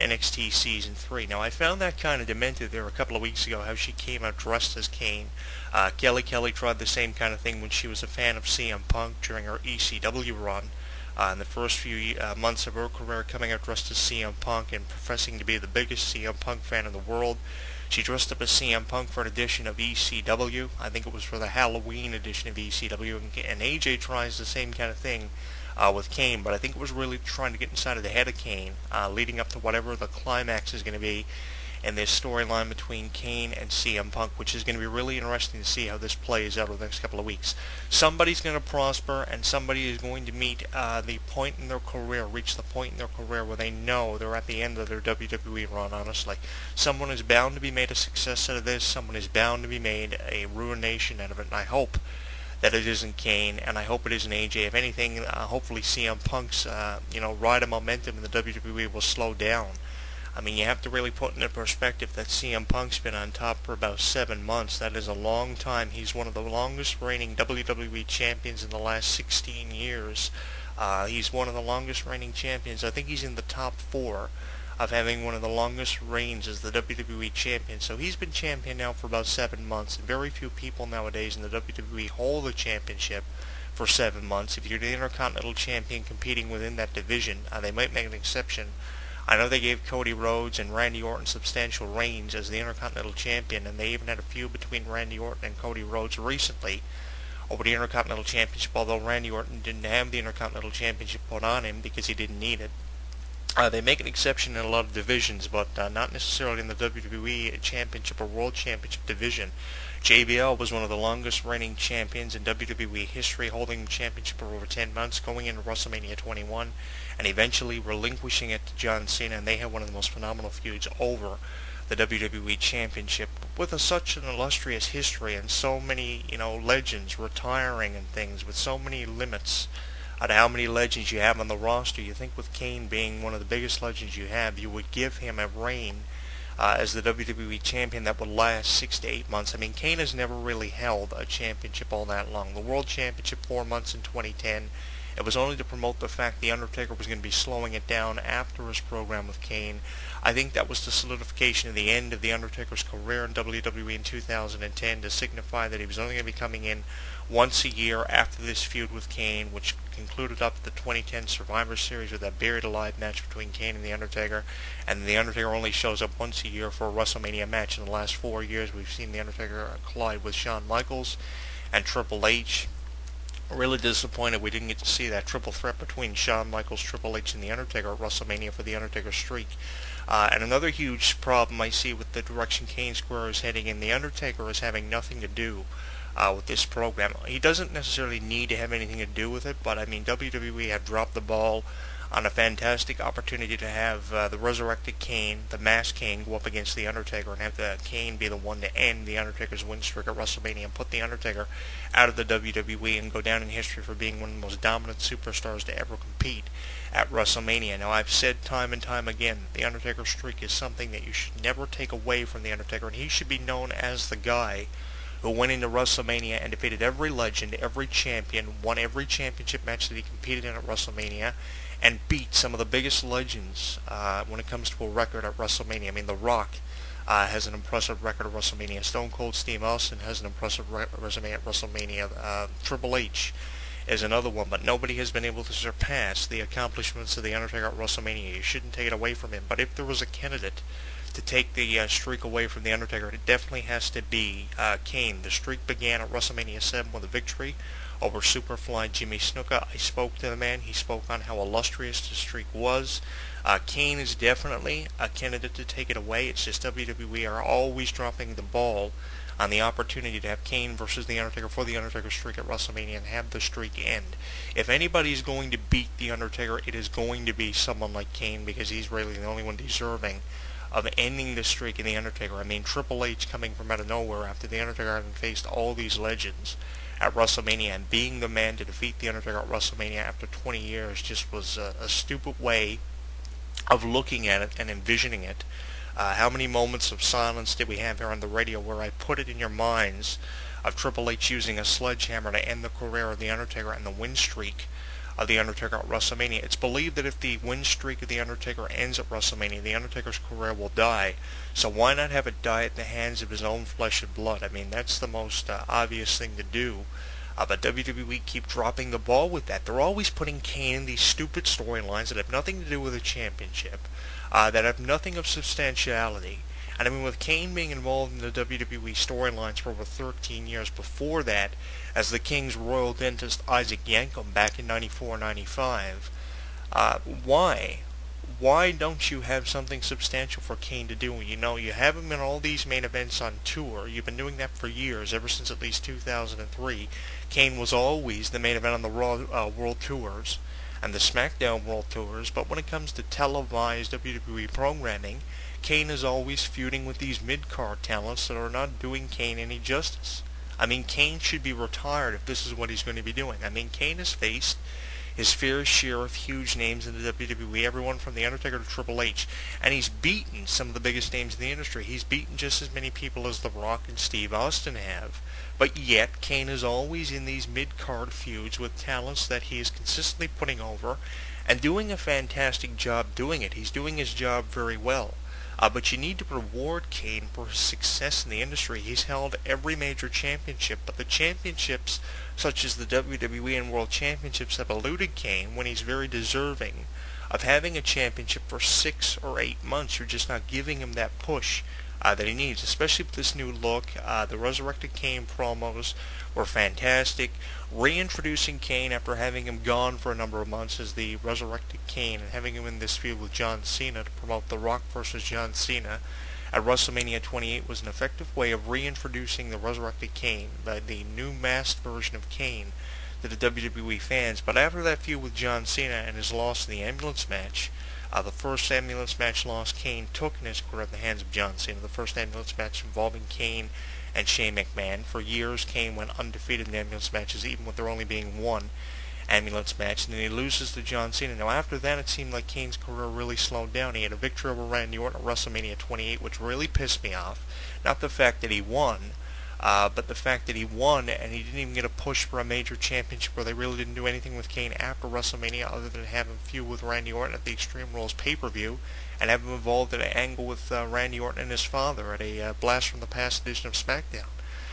NXT Season 3. Now, I found that kind of demented there a couple of weeks ago, how she came out dressed as Kane. Kelly tried the same kind of thing when she was a fan of CM Punk during her ECW run. In the first few months of her career, coming out dressed as CM Punk and professing to be the biggest CM Punk fan in the world. She dressed up as CM Punk for an edition of ECW. I think it was for the Halloween edition of ECW, and AJ tries the same kind of thing with Kane, but I think it was really trying to get inside of the head of Kane, leading up to whatever the climax is going to be in this storyline between Kane and CM Punk, which is going to be really interesting to see how this plays out over the next couple of weeks. Somebody's going to prosper, and somebody is going to meet the point in their career, reach the point in their career where they know they're at the end of their WWE run, honestly. Someone is bound to be made a success out of this, someone is bound to be made a ruination out of it, and I hope that it isn't Kane, and I hope it isn't AJ. If anything, hopefully CM Punk's ride of momentum in the WWE will slow down. I mean, you have to really put into perspective that CM Punk's been on top for about 7 months. That is a long time. He's one of the longest reigning WWE champions in the last 16 years. He's one of the longest reigning champions. I think he's in the top 4 of having one of the longest reigns as the WWE champion. So he's been champion now for about 7 months. Very few people nowadays in the WWE hold the championship for 7 months. If you're the Intercontinental Champion competing within that division, they might make an exception. I know they gave Cody Rhodes and Randy Orton substantial reigns as the Intercontinental Champion, and they even had a feud between Randy Orton and Cody Rhodes recently over the Intercontinental Championship, although Randy Orton didn't have the Intercontinental Championship put on him because he didn't need it. They make an exception in a lot of divisions, but not necessarily in the WWE Championship or World Championship division. JBL was one of the longest reigning champions in WWE history, holding the championship for over 10 months, going into WrestleMania 21, and eventually relinquishing it to John Cena, and they had one of the most phenomenal feuds over the WWE Championship, with such an illustrious history and so many, legends retiring and things, with so many limits on how many legends you have on the roster. You think with Kane being one of the biggest legends you have, you would give him a reign as the WWE Champion that would last 6 to 8 months. I mean, Kane has never really held a championship all that long. The World Championship 4 months in 2010. It was only to promote the fact The Undertaker was going to be slowing it down after his program with Kane. I think that was the solidification of the end of The Undertaker's career in WWE in 2010, to signify that he was only going to be coming in once a year after this feud with Kane, which concluded up the 2010 Survivor Series with that buried alive match between Kane and The Undertaker. And The Undertaker only shows up once a year for a WrestleMania match. In the last 4 years, we've seen The Undertaker collide with Shawn Michaels and Triple H. Really disappointed we didn't get to see that triple threat between Shawn Michaels, Triple H, and The Undertaker at WrestleMania for the Undertaker streak. And another huge problem I see with the direction Kane's career is heading in, The Undertaker is having nothing to do with this program. He doesn't necessarily need to have anything to do with it, but I mean, WWE have dropped the ball on a fantastic opportunity to have the resurrected Kane, the masked Kane, go up against The Undertaker and have the Kane be the one to end The Undertaker's win streak at WrestleMania and put The Undertaker out of the WWE and go down in history for being one of the most dominant superstars to ever compete at WrestleMania. Now, I've said time and time again, The Undertaker streak is something that you should never take away from The Undertaker, and he should be known as the guy who went into WrestleMania and defeated every legend, every champion, won every championship match that he competed in at WrestleMania, and beat some of the biggest legends when it comes to a record at WrestleMania. I mean, The Rock has an impressive record at WrestleMania. Stone Cold Steve Austin has an impressive resume at WrestleMania. Triple H is another one, but nobody has been able to surpass the accomplishments of The Undertaker at WrestleMania. You shouldn't take it away from him, but if there was a candidate to take the streak away from The Undertaker, it definitely has to be Kane. The streak began at WrestleMania 7 with a victory over Superfly Jimmy Snuka. I spoke to the man. He spoke on how illustrious the streak was. Kane is definitely a candidate to take it away. It's just WWE are always dropping the ball on the opportunity to have Kane versus The Undertaker for The Undertaker streak at WrestleMania and have the streak end. If anybody's going to beat The Undertaker, it is going to be someone like Kane, because he's really the only one deserving of ending the streak in The Undertaker. I mean, Triple H coming from out of nowhere after The Undertaker having faced all these legends at WrestleMania and being the man to defeat The Undertaker at WrestleMania after 20 years just was a stupid way of looking at it and envisioning it. How many moments of silence did we have here on the radio where I put it in your minds of Triple H using a sledgehammer to end the career of The Undertaker and the win streak The Undertaker at WrestleMania. It's believed that if the win streak of The Undertaker ends at WrestleMania, The Undertaker's career will die. So why not have it die at the hands of his own flesh and blood? I mean, that's the most obvious thing to do. But WWE keep dropping the ball with that. They're always putting Kane in these stupid storylines that have nothing to do with a championship, that have nothing of substantiality. And I mean, with Kane being involved in the WWE storylines for over 13 years before that, as the King's royal dentist Isaac Yankem back in 94-95, why? Why don't you have something substantial for Kane to do? You know, you have him in all these main events on tour. You've been doing that for years, ever since at least 2003. Kane was always the main event on the Raw World Tours and the SmackDown World Tours, but when it comes to televised WWE programming, Kane is always feuding with these mid-card talents that are not doing Kane any justice. I mean, Kane should be retired if this is what he's going to be doing. I mean, Kane has faced his fair share of huge names in the WWE, everyone from The Undertaker to Triple H, and he's beaten some of the biggest names in the industry. He's beaten just as many people as The Rock and Steve Austin have, but yet Kane is always in these mid-card feuds with talents that he is consistently putting over and doing a fantastic job doing it. He's doing his job very well. But you need to reward Kane for his success in the industry. He's held every major championship, but the championships, such as the WWE and World Championships, have eluded Kane when he's very deserving of having a championship for 6 or 8 months. You're just not giving him that push that he needs, especially with this new look. The Resurrected Kane promos were fantastic. Reintroducing Kane after having him gone for a number of months as the Resurrected Kane and having him in this feud with John Cena to promote The Rock versus John Cena at WrestleMania 28 was an effective way of reintroducing the Resurrected Kane, the new masked version of Kane, to the WWE fans. But after that feud with John Cena and his loss in the ambulance match, the first ambulance match loss Kane took in his career at the hands of John Cena, the first ambulance match involving Kane and Shane McMahon. For years, Kane went undefeated in ambulance matches, even with there only being one ambulance match, and then he loses to John Cena. Now, after that, it seemed like Kane's career really slowed down. He had a victory over Randy Orton at WrestleMania 28, which really pissed me off. Not the fact that he won, but the fact that he won and he didn't even get a push for a major championship, where they really didn't do anything with Kane after WrestleMania other than have him feud with Randy Orton at the Extreme Rules pay-per-view and have him involved in an angle with Randy Orton and his father at a Blast from the Past edition of SmackDown.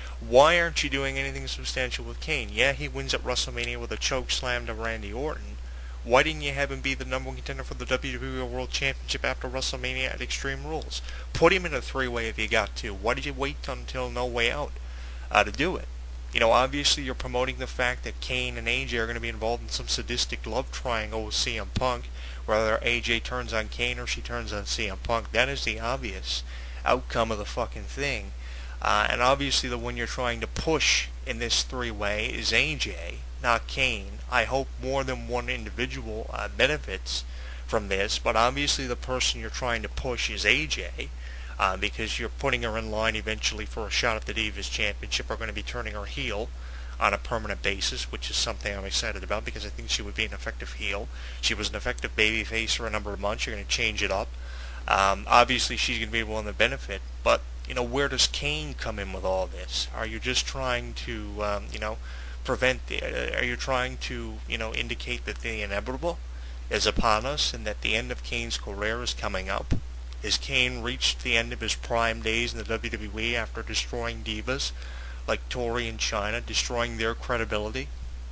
Why aren't you doing anything substantial with Kane? Yeah, he wins at WrestleMania with a choke slam to Randy Orton. Why didn't you have him be the number one contender for the WWE World Championship after WrestleMania at Extreme Rules? Put him in a three-way if you got to. Why did you wait until No Way Out to do it? You know, obviously you're promoting the fact that Kane and AJ are going to be involved in some sadistic love triangle with CM Punk, whether AJ turns on Kane or she turns on CM Punk. That is the obvious outcome of the fucking thing. And obviously the one you're trying to push in this three-way is AJ, not Kane. I hope more than one individual benefits from this, but obviously the person you're trying to push is AJ, because you're putting her in line eventually for a shot at the Divas Championship. Are going to be turning her heel on a permanent basis, which is something I'm excited about because I think she would be an effective heel. She was an effective babyface for a number of months. You're going to change it up. Obviously she's going to be one to benefit, but you know, where does Kane come in with all this? Are you just trying to, prevent are you trying to, indicate that the inevitable is upon us and that the end of Kane's career is coming up? Is Kane reached the end of his prime days in the WWE after destroying divas like Tori and Chyna, destroying their credibility?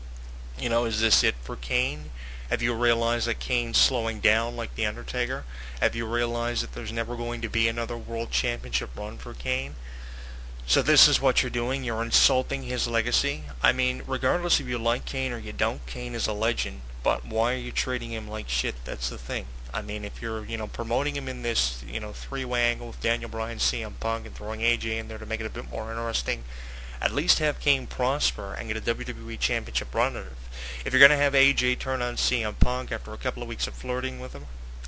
You know, is this it for Kane? Have you realized that Kane's slowing down like The Undertaker? Have you realized that there's never going to be another World Championship run for Kane? So this is what you're doing. You're insulting his legacy. I mean, regardless if you like Kane or you don't, Kane is a legend. But why are you treating him like shit? That's the thing. I mean, if you're, promoting him in this, three-way angle with Daniel Bryan, CM Punk, and throwing AJ in there to make it a bit more interesting, at least have Kane prosper and get a WWE Championship run. If you're going to have AJ turn on CM Punk after a couple of weeks of flirting with him,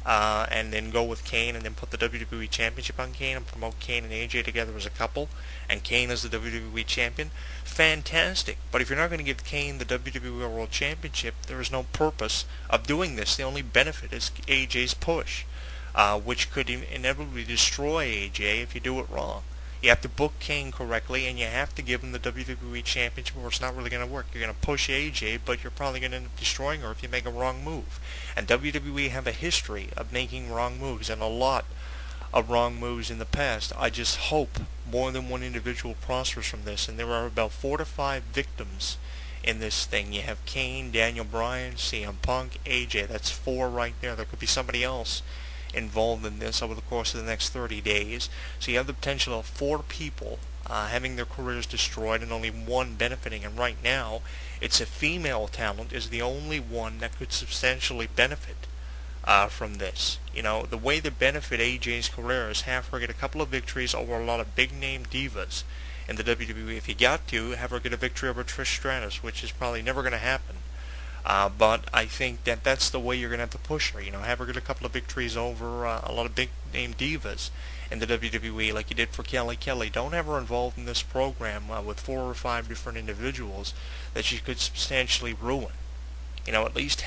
and then go with Kane and then put the WWE Championship on Kane and promote Kane and AJ together as a couple, and Kane as the WWE Champion, fantastic. But if you're not going to give Kane the WWE World Championship, there is no purpose of doing this. The only benefit is AJ's push, which could inevitably destroy AJ if you do it wrong. You have to book Kane correctly, and you have to give him the WWE Championship, or it's not really going to work. You're going to push AJ, but you're probably going to end up destroying her if you make a wrong move. And WWE have a history of making wrong moves, and a lot of wrong moves in the past. I just hope more than one individual prospers from this, and there are about 4 to 5 victims in this thing. You have Kane, Daniel Bryan, CM Punk, AJ. That's 4 right there. There could be somebody else involved in this over the course of the next 30 days. So you have the potential of 4 people having their careers destroyed and only one benefiting. And right now, it's a female talent is the only one that could substantially benefit from this. You know, the way to benefit AJ's career is have her get a couple of victories over a lot of big-name divas in the WWE. If you got to, have her get a victory over Trish Stratus, which is probably never going to happen. But I think that that's the way you're going to have to push her. You know, have her get a couple of victories over a lot of big-name divas in the WWE, like you did for Kelly Kelly. Don't have her involved in this program with 4 or 5 different individuals that she could substantially ruin. You know, at least